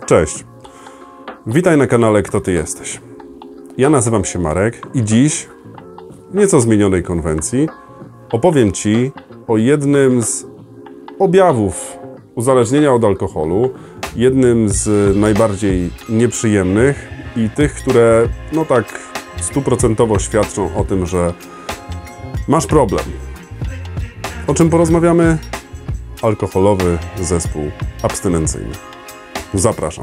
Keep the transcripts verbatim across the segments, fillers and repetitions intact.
Cześć, witaj na kanale Kto Ty Jesteś. Ja nazywam się Marek i dziś, w nieco zmienionej konwencji, opowiem Ci o jednym z objawów uzależnienia od alkoholu, jednym z najbardziej nieprzyjemnych i tych, które no tak stuprocentowo świadczą o tym, że masz problem. O czym porozmawiamy? Alkoholowy zespół abstynencyjny. Zapraszam.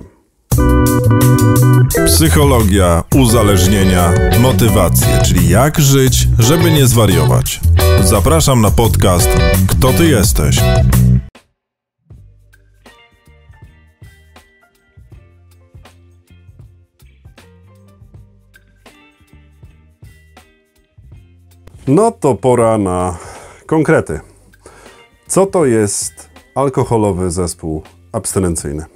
Psychologia uzależnienia, motywacje, czyli jak żyć, żeby nie zwariować. Zapraszam na podcast Kto Ty Jesteś? No to pora na konkrety. Co to jest alkoholowy zespół abstynencyjny?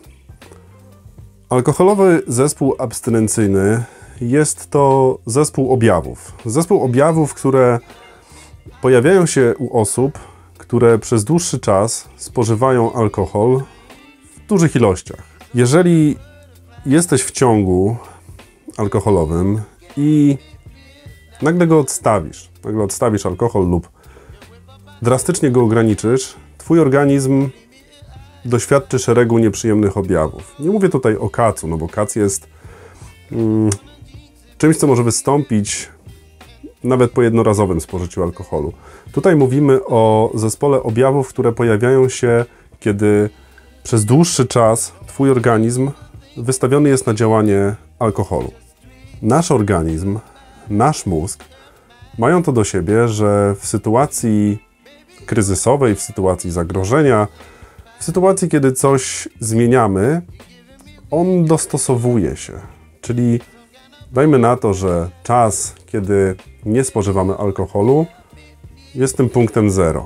Alkoholowy zespół abstynencyjny jest to zespół objawów. Zespół objawów, które pojawiają się u osób, które przez dłuższy czas spożywają alkohol w dużych ilościach. Jeżeli jesteś w ciągu alkoholowym i nagle go odstawisz, nagle odstawisz alkohol lub drastycznie go ograniczysz, twój organizm doświadczy szeregu nieprzyjemnych objawów. Nie mówię tutaj o kacu, no bo kac jest mm, czymś, co może wystąpić nawet po jednorazowym spożyciu alkoholu. Tutaj mówimy o zespole objawów, które pojawiają się, kiedy przez dłuższy czas twój organizm wystawiony jest na działanie alkoholu. Nasz organizm, nasz mózg mają to do siebie, że w sytuacji kryzysowej, w sytuacji zagrożenia, w sytuacji, kiedy coś zmieniamy, on dostosowuje się. Czyli dajmy na to, że czas, kiedy nie spożywamy alkoholu, jest tym punktem zero.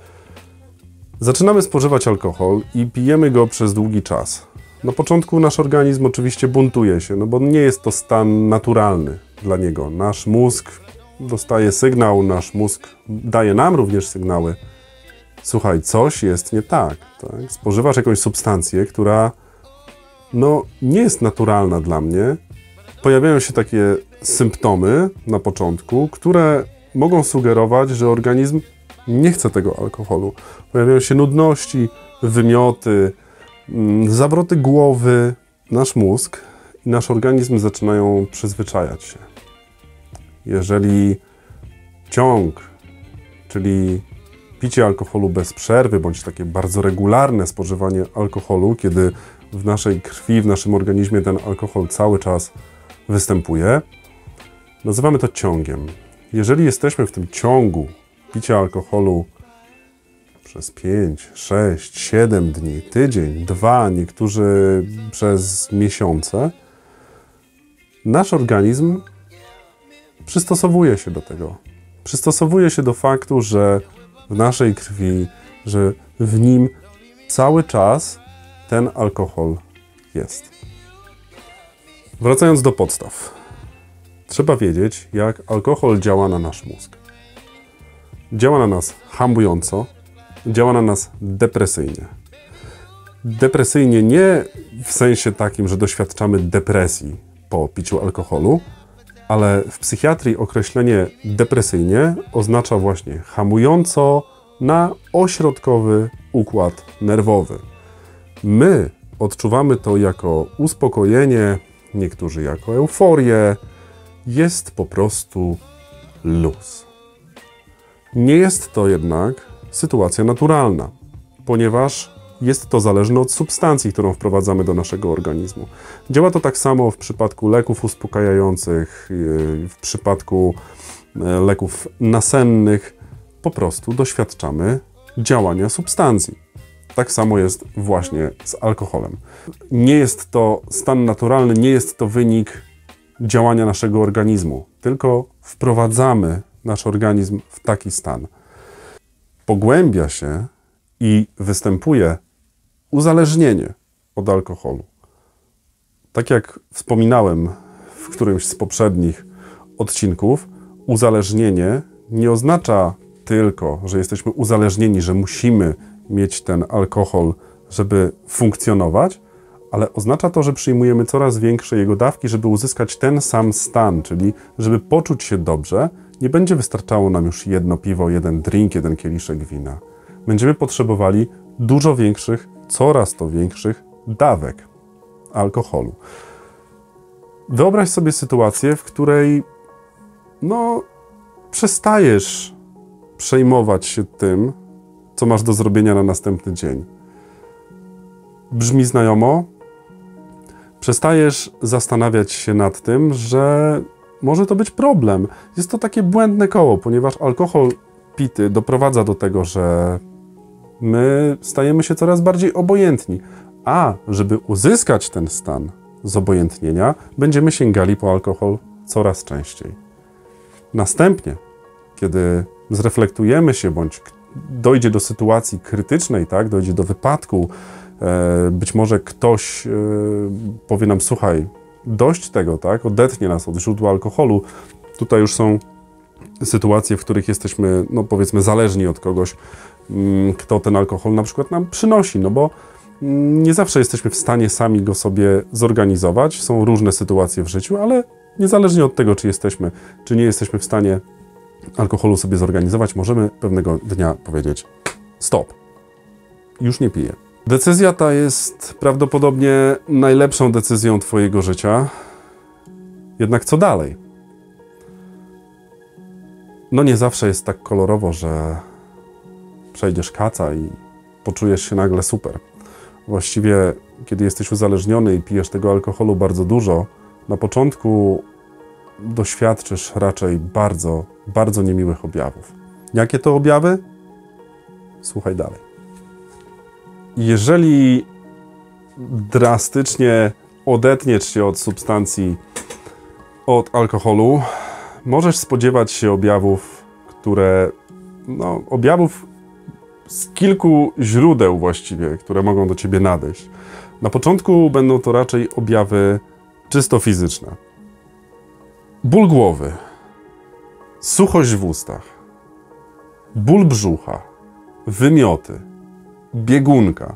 Zaczynamy spożywać alkohol i pijemy go przez długi czas. Na początku nasz organizm oczywiście buntuje się, no bo nie jest to stan naturalny dla niego. Nasz mózg dostaje sygnał, nasz mózg daje nam również sygnały. Słuchaj, coś jest nie tak, tak? Spożywasz jakąś substancję, która no, nie jest naturalna dla mnie. Pojawiają się takie symptomy na początku, które mogą sugerować, że organizm nie chce tego alkoholu. Pojawiają się nudności, wymioty, zawroty głowy. Nasz mózg i nasz organizm zaczynają przyzwyczajać się. Jeżeli ciąg, czyli picie alkoholu bez przerwy, bądź takie bardzo regularne spożywanie alkoholu, kiedy w naszej krwi, w naszym organizmie ten alkohol cały czas występuje, nazywamy to ciągiem. Jeżeli jesteśmy w tym ciągu picia alkoholu przez pięć, sześć, siedem dni, tydzień, dwa, niektórzy przez miesiące, nasz organizm przystosowuje się do tego. Przystosowuje się do faktu, że w naszej krwi, że w nim cały czas ten alkohol jest. Wracając do podstaw. Trzeba wiedzieć, jak alkohol działa na nasz mózg. Działa na nas hamująco, działa na nas depresyjnie. Depresyjnie nie w sensie takim, że doświadczamy depresji po piciu alkoholu, ale w psychiatrii określenie depresyjnie oznacza właśnie hamująco na ośrodkowy układ nerwowy. My odczuwamy to jako uspokojenie, niektórzy jako euforię. Jest po prostu luz. Nie jest to jednak sytuacja naturalna, ponieważ jest to zależne od substancji, którą wprowadzamy do naszego organizmu. Działa to tak samo w przypadku leków uspokajających, w przypadku leków nasennych. Po prostu doświadczamy działania substancji. Tak samo jest właśnie z alkoholem. Nie jest to stan naturalny, nie jest to wynik działania naszego organizmu, tylko wprowadzamy nasz organizm w taki stan. Pogłębia się i występuje uzależnienie od alkoholu. Tak jak wspominałem w którymś z poprzednich odcinków, uzależnienie nie oznacza tylko, że jesteśmy uzależnieni, że musimy mieć ten alkohol, żeby funkcjonować, ale oznacza to, że przyjmujemy coraz większe jego dawki, żeby uzyskać ten sam stan, czyli żeby poczuć się dobrze, nie będzie wystarczało nam już jedno piwo, jeden drink, jeden kieliszek wina. Będziemy potrzebowali dużo większych, coraz to większych dawek alkoholu. Wyobraź sobie sytuację, w której no, przestajesz przejmować się tym, co masz do zrobienia na następny dzień. Brzmi znajomo? Przestajesz zastanawiać się nad tym, że może to być problem. Jest to takie błędne koło, ponieważ alkohol pity doprowadza do tego, że my stajemy się coraz bardziej obojętni, a żeby uzyskać ten stan zobojętnienia, będziemy sięgali po alkohol coraz częściej. Następnie, kiedy zreflektujemy się, bądź dojdzie do sytuacji krytycznej, tak, dojdzie do wypadku, e, być może ktoś e, powie nam, słuchaj, dość tego, tak, odetnie nas od źródła alkoholu. Tutaj już są sytuacje, w których jesteśmy, no powiedzmy, zależni od kogoś, m, kto ten alkohol na przykład nam przynosi, no bo m, nie zawsze jesteśmy w stanie sami go sobie zorganizować. Są różne sytuacje w życiu, ale niezależnie od tego, czy jesteśmy, czy nie jesteśmy w stanie alkoholu sobie zorganizować, możemy pewnego dnia powiedzieć stop, już nie piję. Decyzja ta jest prawdopodobnie najlepszą decyzją twojego życia. Jednak co dalej? No nie zawsze jest tak kolorowo, że przejdziesz kaca i poczujesz się nagle super. Właściwie, kiedy jesteś uzależniony i pijesz tego alkoholu bardzo dużo, na początku doświadczysz raczej bardzo, bardzo niemiłych objawów. Jakie to objawy? Słuchaj dalej. Jeżeli drastycznie odetniesz się od substancji, od alkoholu, możesz spodziewać się objawów, które, no, objawów z kilku źródeł właściwie, które mogą do ciebie nadejść. Na początku będą to raczej objawy czysto fizyczne. Ból głowy, suchość w ustach, ból brzucha, wymioty, biegunka,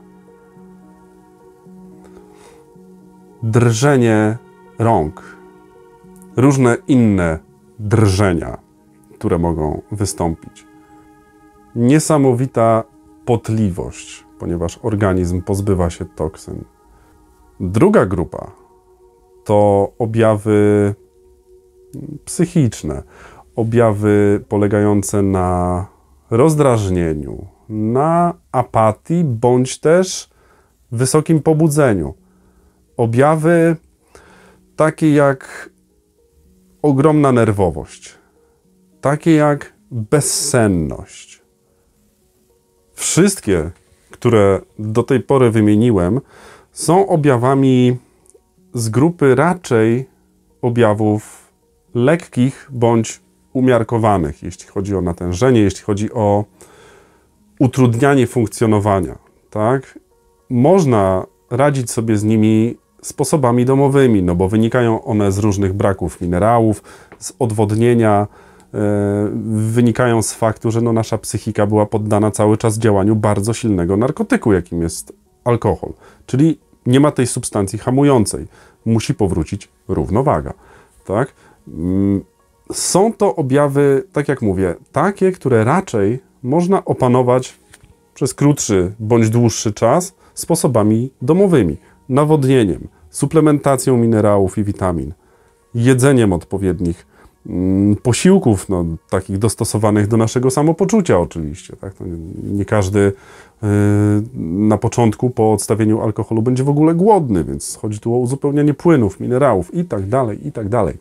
drżenie rąk, różne inne drżenia, które mogą wystąpić. Niesamowita potliwość, ponieważ organizm pozbywa się toksyn. Druga grupa to objawy psychiczne, objawy polegające na rozdrażnieniu, na apatii bądź też wysokim pobudzeniu. Objawy takie jak ogromna nerwowość, takie jak bezsenność. Wszystkie, które do tej pory wymieniłem, są objawami z grupy raczej objawów lekkich bądź umiarkowanych, jeśli chodzi o natężenie, jeśli chodzi o utrudnianie funkcjonowania. Tak? Można radzić sobie z nimi sposobami domowymi, no bo wynikają one z różnych braków minerałów, z odwodnienia, yy, wynikają z faktu, że no nasza psychika była poddana cały czas działaniu bardzo silnego narkotyku, jakim jest alkohol. Czyli nie ma tej substancji hamującej. Musi powrócić równowaga. Tak? Yy, są to objawy, tak jak mówię, takie, które raczej można opanować przez krótszy bądź dłuższy czas sposobami domowymi. Nawodnieniem, suplementacją minerałów i witamin, jedzeniem odpowiednich mm, posiłków, no, takich dostosowanych do naszego samopoczucia oczywiście. Tak? To nie, nie każdy yy, na początku po odstawieniu alkoholu będzie w ogóle głodny, więc chodzi tu o uzupełnianie płynów, minerałów i tak dalej, i tak dalej.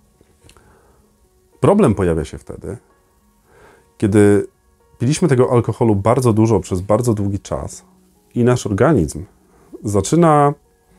Problem pojawia się wtedy, kiedy piliśmy tego alkoholu bardzo dużo przez bardzo długi czas i nasz organizm zaczyna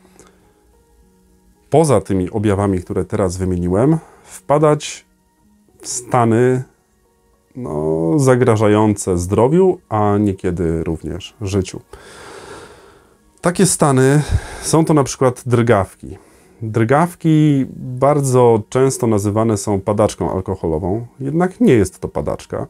poza tymi objawami, które teraz wymieniłem, wpadać w stany no, zagrażające zdrowiu, a niekiedy również życiu. Takie stany są to na przykład drgawki. Drgawki bardzo często nazywane są padaczką alkoholową, jednak nie jest to padaczka.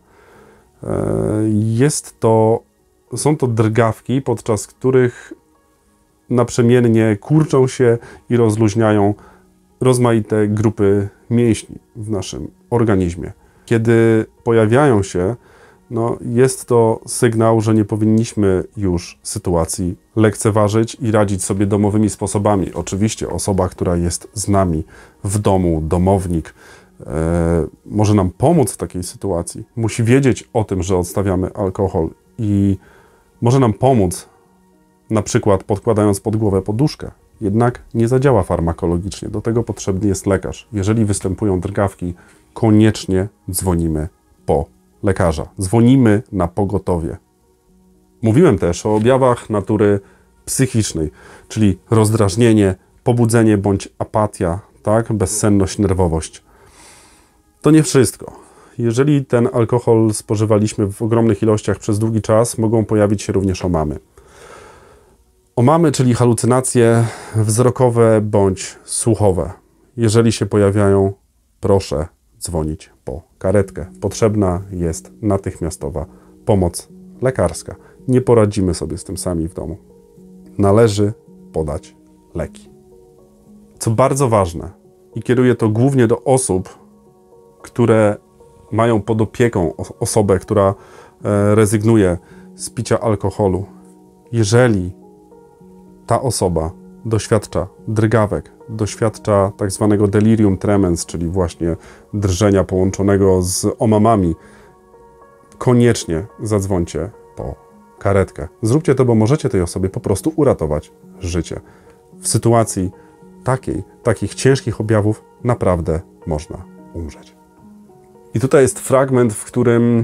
Jest to, są to drgawki, podczas których naprzemiennie kurczą się i rozluźniają rozmaite grupy mięśni w naszym organizmie. Kiedy pojawiają się, no jest to sygnał, że nie powinniśmy już sytuacji lekceważyć i radzić sobie domowymi sposobami. Oczywiście osoba, która jest z nami w domu, domownik, e, może nam pomóc w takiej sytuacji. Musi wiedzieć o tym, że odstawiamy alkohol i może nam pomóc, na przykład podkładając pod głowę poduszkę. Jednak nie zadziała farmakologicznie. Do tego potrzebny jest lekarz. Jeżeli występują drgawki, koniecznie dzwonimy po lekarza. Dzwonimy na pogotowie. Mówiłem też o objawach natury psychicznej, czyli rozdrażnienie, pobudzenie bądź apatia, tak? Bezsenność, nerwowość. To nie wszystko. Jeżeli ten alkohol spożywaliśmy w ogromnych ilościach przez długi czas, mogą pojawić się również omamy. Omamy, czyli halucynacje wzrokowe bądź słuchowe. Jeżeli się pojawiają, proszę dzwonić po karetkę. Potrzebna jest natychmiastowa pomoc lekarska. Nie poradzimy sobie z tym sami w domu. Należy podać leki. Co bardzo ważne, i kieruję to głównie do osób, które mają pod opieką osobę, która rezygnuje z picia alkoholu. Jeżeli ta osoba doświadcza drgawek, doświadcza tak zwanego delirium tremens, czyli właśnie drżenia połączonego z omamami, koniecznie zadzwońcie po karetkę. Zróbcie to, bo możecie tej osobie po prostu uratować życie. W sytuacji takiej, takich ciężkich objawów naprawdę można umrzeć. I tutaj jest fragment, w którym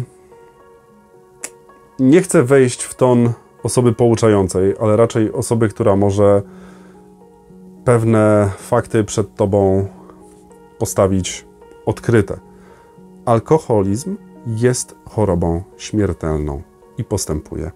nie chcę wejść w ton osoby pouczającej, ale raczej osoby, która może pewne fakty przed tobą postawić odkryte. Alkoholizm jest chorobą śmiertelną i postępuje.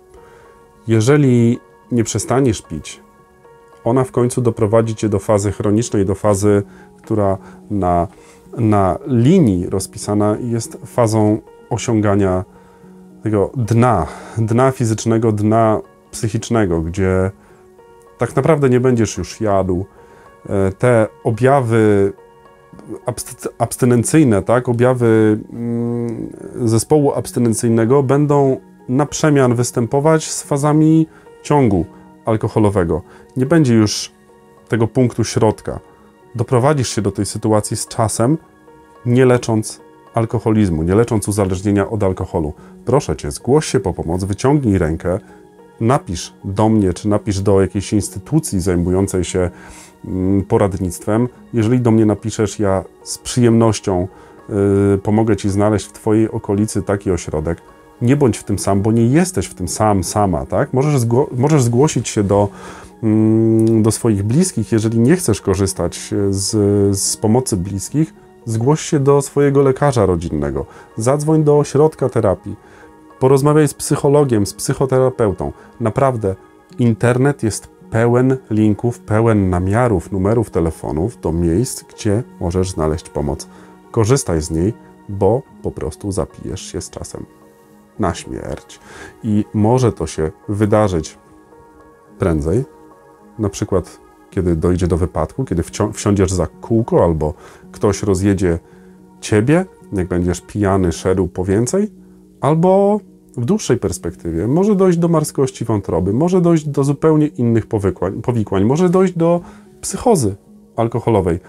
Jeżeli nie przestaniesz pić, ona w końcu doprowadzi cię do fazy chronicznej, do fazy, która na, na linii rozpisana jest fazą osiągania tego dna, dna fizycznego, dna psychicznego, gdzie tak naprawdę nie będziesz już jadł. Te objawy abstynencyjne, tak, objawy zespołu abstynencyjnego będą na przemian występować z fazami ciągu alkoholowego. Nie będzie już tego punktu środka. Doprowadzisz się do tej sytuacji z czasem, nie lecząc alkoholizmu, nie lecząc uzależnienia od alkoholu. Proszę cię, zgłoś się po pomoc, wyciągnij rękę, napisz do mnie, czy napisz do jakiejś instytucji zajmującej się poradnictwem. Jeżeli do mnie napiszesz, ja z przyjemnością yy, pomogę ci znaleźć w twojej okolicy taki ośrodek. Nie bądź w tym sam, bo nie jesteś w tym sam, sama, tak? Możesz, zgło możesz zgłosić się do, mm, do swoich bliskich. Jeżeli nie chcesz korzystać z, z pomocy bliskich, zgłoś się do swojego lekarza rodzinnego. Zadzwoń do ośrodka terapii. Porozmawiaj z psychologiem, z psychoterapeutą. Naprawdę, internet jest pełen linków, pełen namiarów, numerów telefonów do miejsc, gdzie możesz znaleźć pomoc. Korzystaj z niej, bo po prostu zapijesz się z czasem na śmierć. I może to się wydarzyć prędzej, na przykład kiedy dojdzie do wypadku, kiedy wsiądziesz za kółko albo ktoś rozjedzie ciebie, jak będziesz pijany, szedł po więcej, albo w dłuższej perspektywie może dojść do marskości wątroby, może dojść do zupełnie innych powikłań, powikłań, może dojść do psychozy alkoholowej.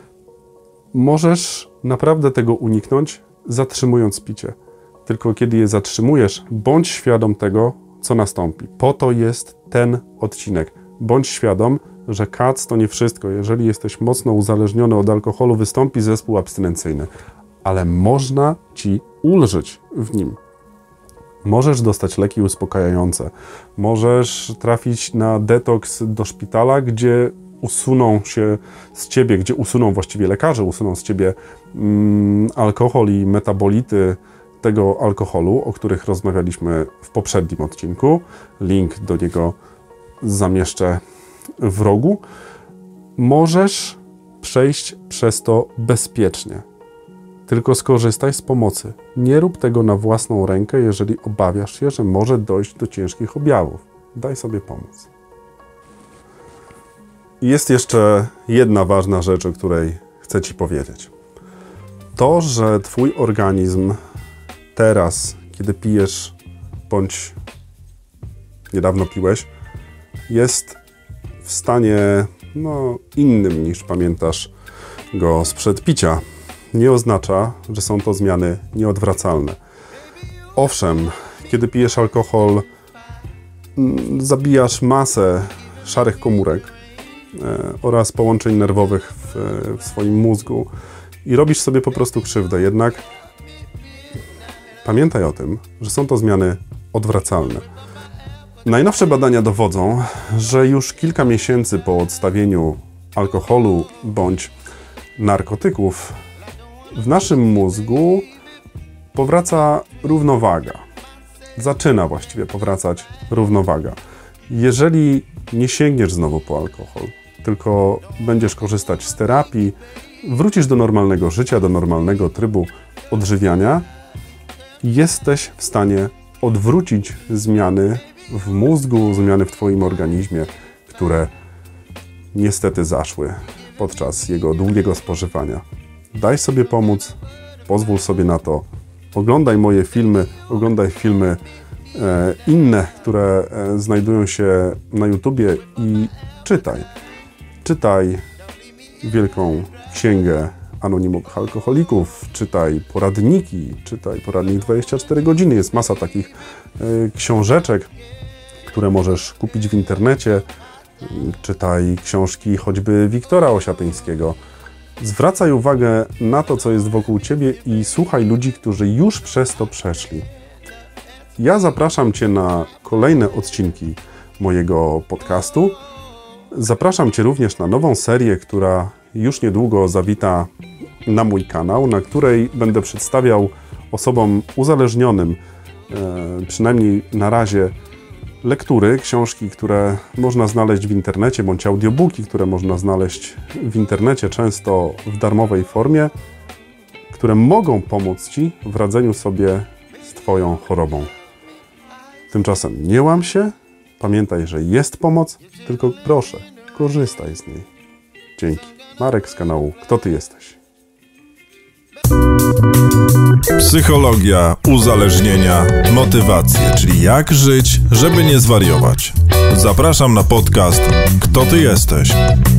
Możesz naprawdę tego uniknąć, zatrzymując picie. Tylko kiedy je zatrzymujesz, bądź świadom tego, co nastąpi. Po to jest ten odcinek. Bądź świadom, że kac to nie wszystko. Jeżeli jesteś mocno uzależniony od alkoholu, wystąpi zespół abstynencyjny. Ale można ci ulżyć w nim. Możesz dostać leki uspokajające. Możesz trafić na detoks do szpitala, gdzie usuną się z ciebie, gdzie usuną właściwie lekarze, usuną z ciebie mm, alkohol i metabolity tego alkoholu, o których rozmawialiśmy w poprzednim odcinku. Link do niego zamieszczę w rogu. Możesz przejść przez to bezpiecznie. Tylko skorzystaj z pomocy. Nie rób tego na własną rękę, jeżeli obawiasz się, że może dojść do ciężkich objawów. Daj sobie pomóc. Jest jeszcze jedna ważna rzecz, o której chcę Ci powiedzieć. To, że Twój organizm teraz, kiedy pijesz, bądź niedawno piłeś, jest w stanie no, innym niż pamiętasz go sprzed picia, nie oznacza, że są to zmiany nieodwracalne. Owszem, kiedy pijesz alkohol, zabijasz masę szarych komórek e, oraz połączeń nerwowych w, w swoim mózgu i robisz sobie po prostu krzywdę. Jednak pamiętaj o tym, że są to zmiany odwracalne. Najnowsze badania dowodzą, że już kilka miesięcy po odstawieniu alkoholu bądź narkotyków w naszym mózgu powraca równowaga. Zaczyna właściwie powracać równowaga. Jeżeli nie sięgniesz znowu po alkohol, tylko będziesz korzystać z terapii, wrócisz do normalnego życia, do normalnego trybu odżywiania, jesteś w stanie odwrócić zmiany w mózgu, zmiany w Twoim organizmie, które niestety zaszły podczas jego długiego spożywania. Daj sobie pomóc, pozwól sobie na to, oglądaj moje filmy, oglądaj filmy e, inne, które e, znajdują się na YouTubie i czytaj. Czytaj Wielką Księgę Anonimowych Alkoholików, czytaj poradniki, czytaj poradnik dwadzieścia cztery godziny. Jest masa takich e, książeczek, które możesz kupić w internecie. Czytaj książki choćby Wiktora Osiatyńskiego. Zwracaj uwagę na to, co jest wokół Ciebie i słuchaj ludzi, którzy już przez to przeszli. Ja zapraszam Cię na kolejne odcinki mojego podcastu. Zapraszam Cię również na nową serię, która już niedługo zawita na mój kanał, na której będę przedstawiał osobom uzależnionym, e, przynajmniej na razie, lektury, książki, które można znaleźć w internecie, bądź audiobooki, które można znaleźć w internecie, często w darmowej formie, które mogą pomóc Ci w radzeniu sobie z Twoją chorobą. Tymczasem nie łam się, pamiętaj, że jest pomoc, tylko proszę, korzystaj z niej. Dzięki. Marek z kanału Kto Ty Jesteś? Psychologia, uzależnienia, motywacje, czyli jak żyć, żeby nie zwariować. Zapraszam na podcast Kto Ty Jesteś?